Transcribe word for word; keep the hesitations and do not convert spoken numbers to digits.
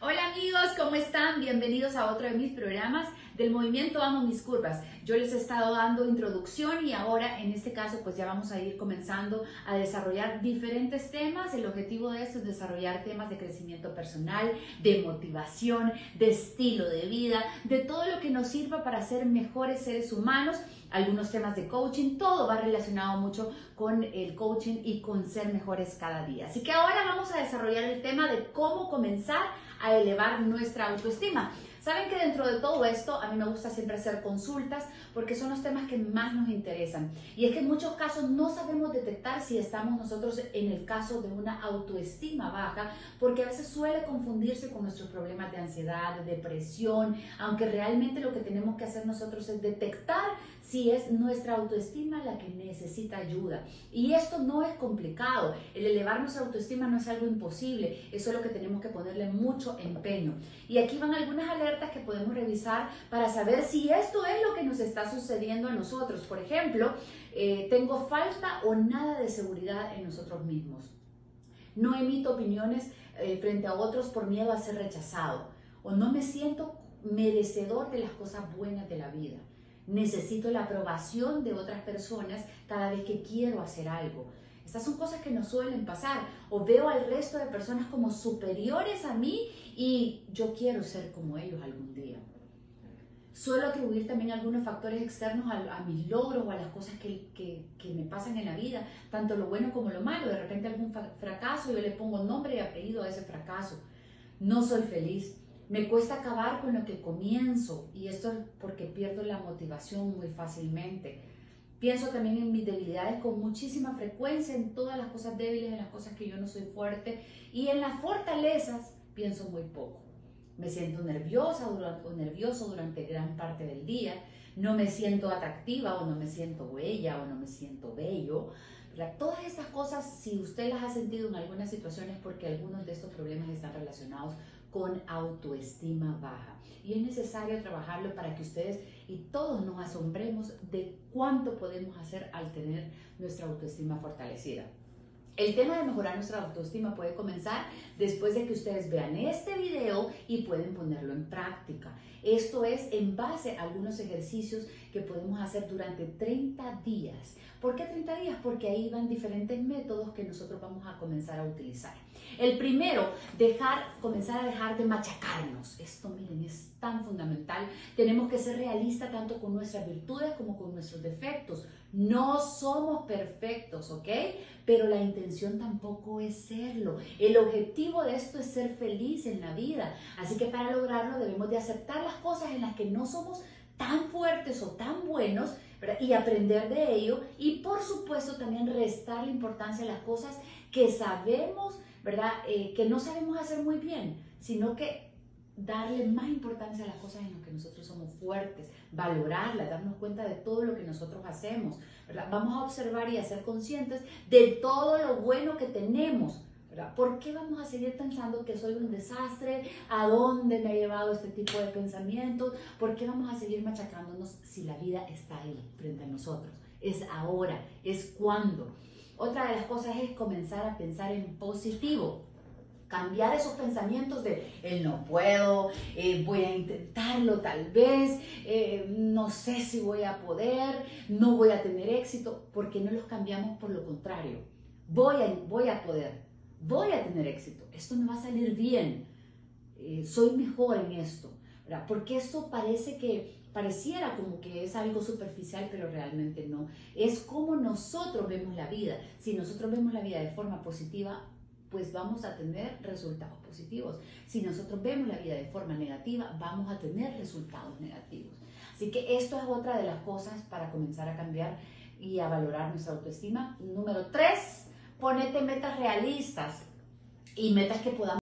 Hola amigos, ¿cómo están? Bienvenidos a otro de mis programas del movimiento Amo Mis Curvas. Yo les he estado dando introducción y ahora en este caso pues ya vamos a ir comenzando a desarrollar diferentes temas. El objetivo de esto es desarrollar temas de crecimiento personal, de motivación, de estilo de vida, de todo lo que nos sirva para ser mejores seres humanos. Algunos temas de coaching, todo va relacionado mucho con el coaching y con ser mejores cada día. Así que ahora vamos a desarrollar el tema de cómo comenzar a elevar nuestra autoestima. Saben que dentro de todo esto a mí me gusta siempre hacer consultas porque son los temas que más nos interesan. Y es que en muchos casos no sabemos detectar si estamos nosotros en el caso de una autoestima baja, porque a veces suele confundirse con nuestros problemas de ansiedad, de depresión, aunque realmente lo que tenemos que hacer nosotros es detectar si es nuestra autoestima la que necesita ayuda. Y esto no es complicado. El elevar nuestra autoestima no es algo imposible. Eso es lo que tenemos que ponerle mucho empeño. Y aquí van algunas alertas que podemos revisar para saber si esto es lo que nos está sucediendo a nosotros. Por ejemplo, eh, tengo falta o nada de seguridad en nosotros mismos. No emito opiniones eh, frente a otros por miedo a ser rechazado. O no me siento merecedor de las cosas buenas de la vida. Necesito la aprobación de otras personas cada vez que quiero hacer algo. Estas son cosas que nos suelen pasar. O veo al resto de personas como superiores a mí y yo quiero ser como ellos algún día. Suelo atribuir también algunos factores externos a, a mis logros o a las cosas que, que, que me pasan en la vida, tanto lo bueno como lo malo. De repente algún fracaso, yo le pongo nombre y apellido a ese fracaso. No soy feliz. Me cuesta acabar con lo que comienzo y esto es porque pierdo la motivación muy fácilmente. Pienso también en mis debilidades con muchísima frecuencia, en todas las cosas débiles, en las cosas que yo no soy fuerte, y en las fortalezas pienso muy poco. Me siento nerviosa o nervioso durante gran parte del día, no me siento atractiva o no me siento bella o no me siento bello. Todas estas cosas, si usted las ha sentido en algunas situaciones, porque algunos de estos problemas están relacionados con autoestima baja. Y es necesario trabajarlo para que ustedes y todos nos asombremos de cuánto podemos hacer al tener nuestra autoestima fortalecida. El tema de mejorar nuestra autoestima puede comenzar después de que ustedes vean este video y pueden ponerlo en práctica. Esto es en base a algunos ejercicios que podemos hacer durante treinta días. ¿Por qué treinta días? Porque ahí van diferentes métodos que nosotros vamos a comenzar a utilizar. El primero, dejar, comenzar a dejar de machacarnos. Esto, miren, es tan fundamental. Tenemos que ser realistas tanto con nuestras virtudes como con nuestros defectos. No somos perfectos, ¿ok? Pero la intención tampoco es serlo. El objetivo de esto es ser feliz en la vida. Así que para lograrlo debemos de aceptar las cosas en las que no somos tan fuertes o tan buenos, ¿verdad? Y aprender de ello. Y por supuesto también restar la importancia a las cosas que sabemos, ¿verdad? Eh, que no sabemos hacer muy bien, sino que darle más importancia a las cosas en las que nosotros somos fuertes, valorarlas, darnos cuenta de todo lo que nosotros hacemos, ¿verdad? Vamos a observar y a ser conscientes de todo lo bueno que tenemos, ¿verdad? ¿Por qué vamos a seguir pensando que soy un desastre? ¿A dónde me ha llevado este tipo de pensamientos? ¿Por qué vamos a seguir machacándonos si la vida está ahí frente a nosotros? Es ahora, es cuando. Otra de las cosas es comenzar a pensar en positivo. Cambiar esos pensamientos de el no puedo, eh, voy a intentarlo tal vez, eh, no sé si voy a poder, no voy a tener éxito. ¿Por qué no los cambiamos por lo contrario? Voy a, voy a poder, voy a tener éxito, esto me va a salir bien, eh, soy mejor en esto, ¿verdad? Porque esto parece que, pareciera como que es algo superficial, pero realmente no. Es como nosotros vemos la vida. Si nosotros vemos la vida de forma positiva, pues vamos a tener resultados positivos. Si nosotros vemos la vida de forma negativa, vamos a tener resultados negativos. Así que esto es otra de las cosas para comenzar a cambiar y a valorar nuestra autoestima. Número tres, ponete metas realistas y metas que podamos